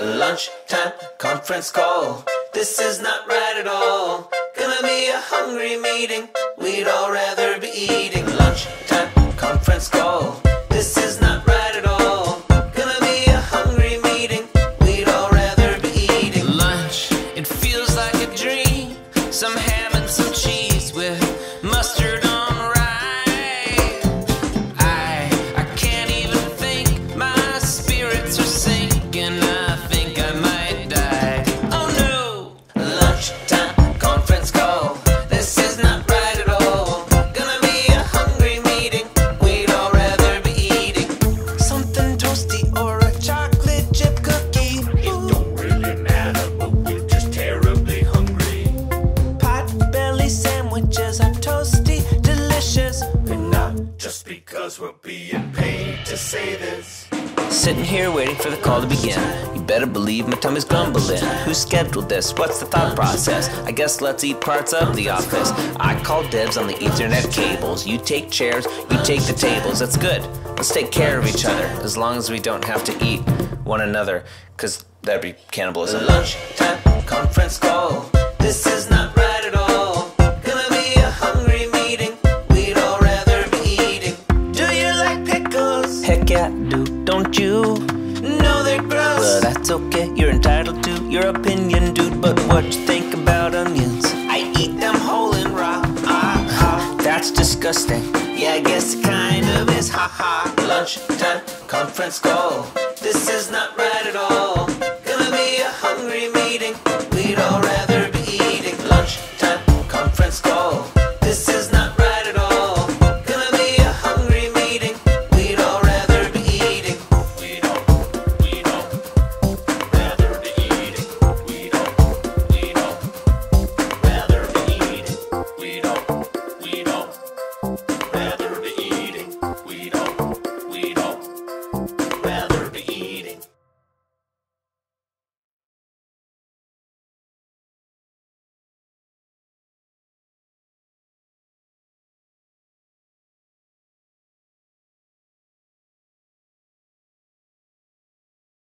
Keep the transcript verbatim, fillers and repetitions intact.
Lunchtime conference call. This is not right at all. Gonna be a hungry meeting. We'd all rather be eating. Lunchtime conference call. This is not right at all. Gonna be a hungry meeting. We'd all rather be eating. Lunch, it feels like a dream. Some ham and some cheese with mustard on rye. I, I can't even think. My spirits are sinking. I think I might die. Oh no! Lunchtime conference call. This is not right at all. Gonna be a hungry meeting. We'd all rather be eating something toasty or a chocolate chip cookie. It don't really matter, but we're just terribly hungry. Pot-belly sandwiches are toasty, delicious. And not just because we're being paid to say this. Sitting here waiting for the call to begin. You better believe my tummy's grumbling. Who scheduled this? What's the thought process? I guess let's eat parts of the office. I call dibs on the Ethernet cables. You take chairs, you take the tables. That's good. Let's take care of each other, as long as we don't have to eat one another, cause that'd be cannibalism. Lunchtime conference call. This is not right at all. Gonna be a hungry meeting. We'd all rather be eating. Do you like pickles? Heck yeah, I do. Don't you? No, they're gross. Well, that's okay. You're entitled to your opinion, dude. But what you think about onions? I eat them whole and raw. Ah, ah. That's disgusting. Yeah, I guess it kind of is. Ha ha. Lunchtime conference call.